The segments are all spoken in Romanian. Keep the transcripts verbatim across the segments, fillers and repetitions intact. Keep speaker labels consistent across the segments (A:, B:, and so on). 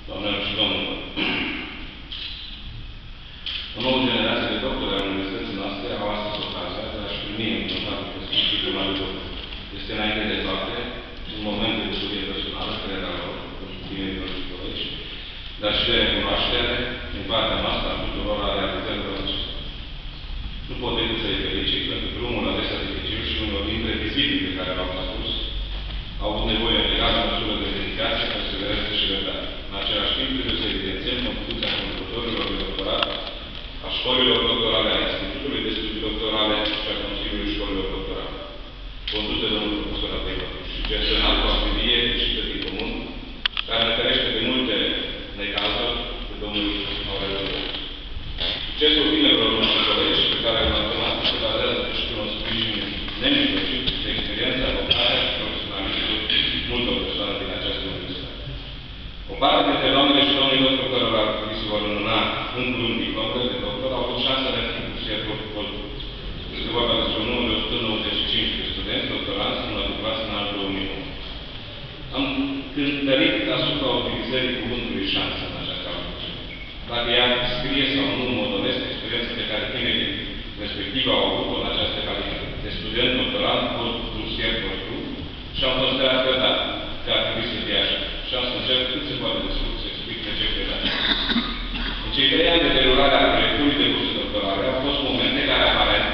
A: Doamnelor și domnilor, o nouă generație de doctori a universității noastre au astăzi ocazia de a-și primi în contact cu titlul de doctor. Este înainte de toate un moment de bucurie personală, cred că lor, pentru tinerilor și colegi, dar și de recunoaștere din partea noastră a tuturor a realizărilor acestea. Nu pot decât să-i felicit pentru drumul adesea dificil și unor dintre vizibili pe care l-au parcurs. Au avut nevoie în egală măsură de dedicație, perseverență și răbdare. În același timp, trebuie să evidențiem contribuția conducătorilor de doctorat, a școlilor doctorale, a Institutului de Studii Doctorale și a Consiliului Școlilor Doctorale, condus de domnul profesor Apelor, și personal cu activie ieșită din comun, care ne ferește de multe necazuri de domnul Aurel. Succesul tinerilor noștri colegi, pe care l-am afirmat, se bazează și pe un sprijin nemijlocit de experiența, abordarea și profesionalismul multor persoane din această universitate. O parte dintre doamnele și domnilor pe care ar trebui să vor înmâna în curând diplomele de doctor au avut șansa de a fi cursier postdoctoral. Este vorba despre un număr de o sută nouăzeci și cinci de studenți doctoranți înmatriculați în anul două mii unu. Am cântărit asupra utilizării cuvântului șansă în această alegere. Dacă ea scrie sau nu, în mod onest, experiența pe care tinerii respectiv au avut-o în această calitate de student doctorant, post-cursier postdoctoral, și am considerat că da, că ar trebui să fie așa. Și am să încerc cât se poate de scurt să explic de ce cred așa. În cei trei ani de derulare a proiectului de curse doctorale au fost momente care aparent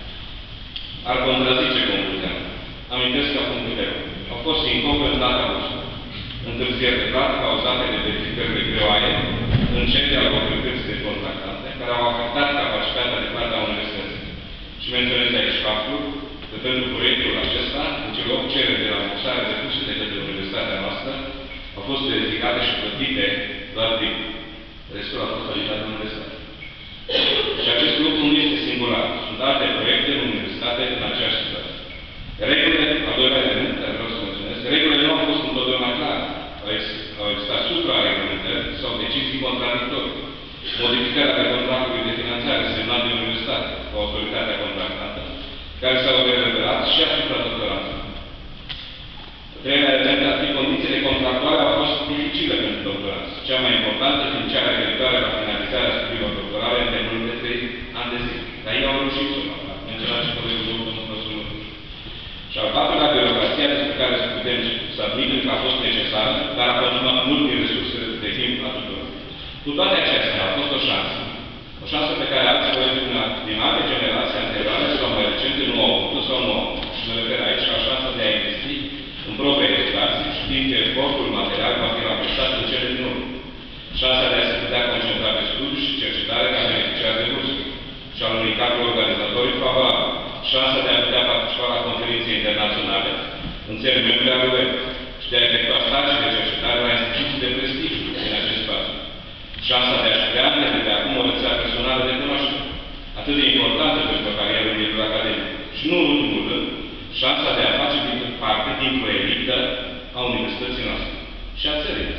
A: ar contrazice concluzia. Amintesc ca punct de au fost sincopă în data bursă, întârzieri de plată cauzate de verificări de greoaie în cele al autorității de contractante, care au afectat capacitatea de plată a universității. Și menționez aici faptul că pentru proiectul acesta, în cele opt cereri de rambursare depuse de către universitatea noastră, au fost verificate și plătite doar din restul a fost alitat în universitate. Și acest lucru nu este singular. Sunt alte proiecte în universitate în aceeași situație. Regulile, a doilea element, care vreau să menționez, regulile nu au fost întotdeauna clare. Au existat supra-reglementări sau decizii contradictorii. Modificarea de contractului de finanțare semnat de universitate cu autoritatea contractantă, care s-au revelat și asupra doctoranților. Treilea element ar fi condițiile contractuale au fost dificile pentru doctoranți. Cea mai importantă fiind cea referitoare la finalizarea studiilor doctorale în termenul de trei ani de zi. Dar ei au reușit să o facă. Menționat și colegul meu, domnul profesor Mătuș. Și al patrulea, birocrația, despre care să putem să admitem că a fost necesară, dar a consumat mult din resursele de timp a tuturor. Cu toate acestea, a fost o șansă. O șansă pe care alți colegi din alte generații anterioare sau mai recente nu au avut sau nu au avut. Și mă refer aici la șansa de a investi în propria educație, știind că efortul material va fi rambursat în cele din urmă. Șansa de a se putea concentra pe studiu și cercetare ca beneficiar de bursă și al unui cadru organizatoric favorabil. Șansa de a putea participa la conferințe internaționale în țări membre ale U E și de a efectua stagii de cercetare la instituții de prestigiu din acest spațiu. Șansa de a-și crea de pe acum o rețea personală de cunoaștere, atât de importantă pentru o carieră în mediul academic. Și nu în ultimul rând, șansa de a face parte dintr-o elită a universității noastre și a țării.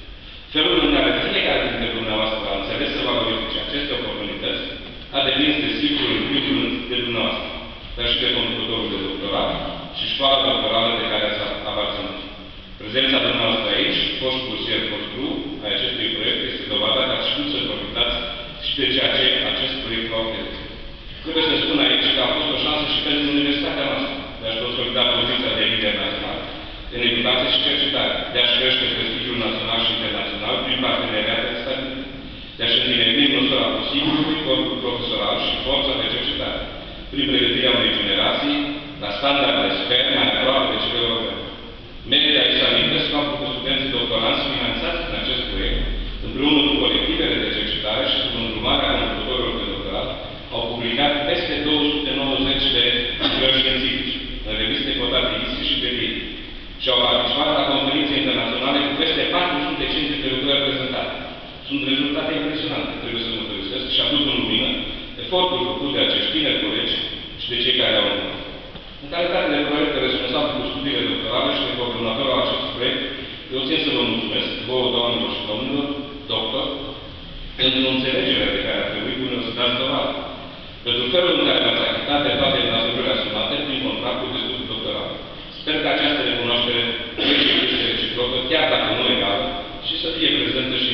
A: Felul în care fiecare dintre dumneavoastră a înțeles să valorifice aceste oportunități a depins, desigur, în primul rând de dumneavoastră, dar și de conducătorul de doctorat și școala doctorală de care ați aparținut. Prezența dumneavoastră aici, fost cursier, fost gru, a acestui proiect, este dovada că ați știut să profitați și de ceea ce acest proiect va oferi. Trebuie să spun aici că a fost o șansă și pentru universitatea noastră de a-și consolida poziția de lider național în educație și cercetare, de a-și crește prestigiul național și internațional prin parteneriate stabile, de a-și întineri în măsura posibilului corpul profesoral și forța de cercetare, prin pregătirea unei generații la standarde sfer mai aproape de cele europene. Merită aici să amintesc faptul că studenții doctoranți finanțați în acest proiect, împreună cu colectivele de cercetare și sub îndrumarea conducătorilor de doctorat, au publicat peste două sute nouăzeci de lucrări științifice în reviste cotate I S I și P T I și au participat la conferințe internaționale cu peste patru sute cincizeci de lucrări prezentate. Sunt rezultate impresionante, trebuie să mărturisesc, și aduc în lumină efortul făcut de acești tineri colegi și de cei care au urmat. În calitate de proiect responsabil cu studiile doctorale și de coordonator al acestui proiect, eu țin să vă mulțumesc, vouă, doamnelor și domnilor, doctor, pentru înțelegerea de care a trebuit unul să dați dovadă, pentru felul în care v-ați achitat de toate datorile asumate prin contractul de studii doctorale. Sper că această recunoaștere este reciprocă, chiar dacă nu egală, și să fie prezentă și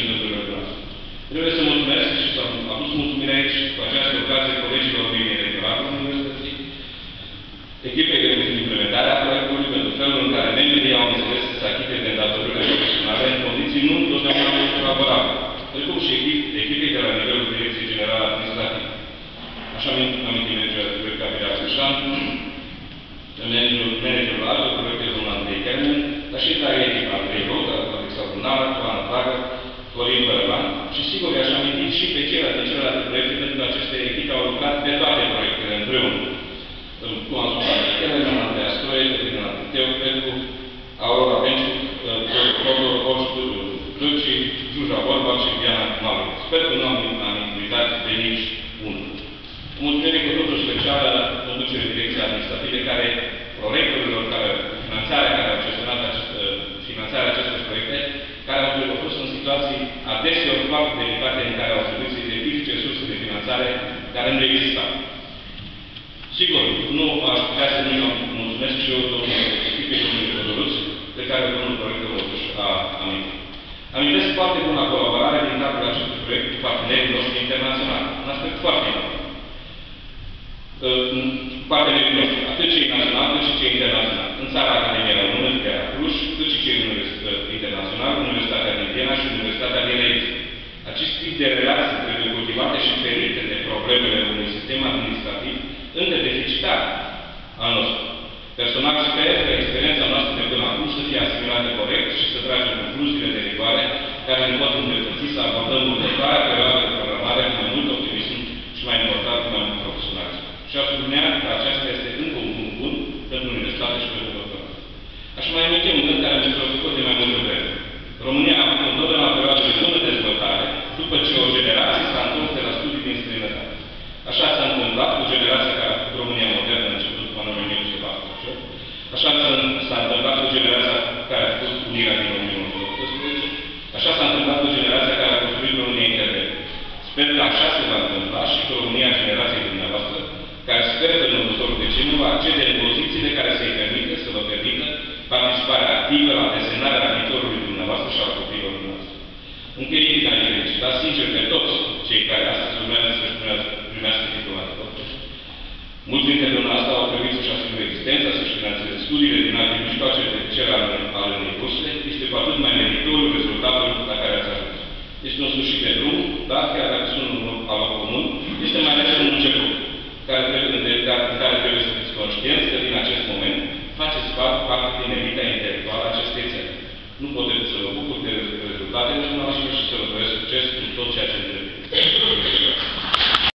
A: Trebuie să mulțumesc și să am adus mulțumire aici cu această ocazie colegilor mei din rectoratul Universității, echipei de implementare a proiectului, pentru felul în care membrii au înțeles să se achite de datoriile profesionale în condiții nu întotdeauna favorabile, precum și echipei de la nivelul Direcției Generale Administrative. Așa amintim managerul Gabriel Sușan, managerul altor proiecte, domnul Andrei Kermen, dar și întreaga echipa Andrei Rota, Alexandru Nara, Toana Plagă, Florin Bărăban și sigur i-aș aminti și pe ceilalți din celelalte proiecte, pentru că aceste echipe au lucrat pe toate proiectele împreună. Cum am spus, Kermen, Andreea Stoie, Cătălina Teo Petru, Aurora Benciu, Todor Orștu, Câci, Juja Borbac și Diana Malu. Sper că nu am uitat pe nici unul. Mulțumire cu totul specială conducerea Direcției Administrative, care proiectelor, care finanțarea care au gestionat acest, finanțarea acestor proiecte, care au fost în situații adeseori foarte delicate în care au trebuit să identifice surse de finanțare care nu existau. Sigur, nu aș putea să nu mulțumesc și eu echipei domnului Codoluț, pe care domnul proiectul Motuș a amintit. Amintesc foarte bună colaborare din cadrul acestui proiect cu partenerii noștri internaționali. Un aspect foarte important. Partenerii noștri, atât cei naționali, cât și cei internaționali. În țara Academia Română de la Cluj, cât și cei internaționali, Universitatea din Viena și Universitatea din Leipzig. Acest tip de relații trebuie cultivate și ferite de problemele unui sistem administrativ încă deficitar al nostru. Personal sper că experiența noastră de până acum să fie asimilată corect și să tragem concluziile de rigoare care ne pot îndreptăți să abordăm următoarea perioadă de programare cu mai mult optimism și mai important, mai mult profesionalism. Și aș sublinea că aceasta este încă un punct bun pentru universitate și pentru doctorat. Aș mai aminti un gând care mi-a preocupat de mai multă vreme. România a avut întotdeauna o perioadă de bună dezvoltare după ce o generație s-a întors de la studii din străinătate. Așa s-a întâmplat cu generația care a făcut România modernă început cu anul o mie nouă sute patruzeci și opt. Așa s-a întâmplat cu generația care a făcut unirea din o mie nouă sute optsprezece. Așa s-a întâmplat cu generația care a construit România interdependent. Sper că așa se va întâmpla și cu România generației dumneavoastră, care sper că în următorul deceniu va accede în pozițiile care să-i permită, să vă permită participarea activă la desenarea viitorului dumneavoastră și a copiilor dumneavoastră. Încheiind aici, felicitați sincer pe toți cei care astăzi urmează să-și primească diploma de doctor. Mulți dintre dumneavoastră au trebuit să-și asume existența, să-și finanțeze studiile din alte mijloace de cerere ale unei burse, este cu atât mai meritoriu rezultatul la care ați ajuns. Este un sfârșit de drum, dar chiar dacă sunt un aloc comun, este mai ales un început, care trebuie, de, care trebuie să fiți conștienți că din acest moment faceți parte din elita intelectuală a acestei țări. Nu pot decât să vă bucur de rezultatele dumneavoastră și să vă doresc succes în tot ceea ce întrebați.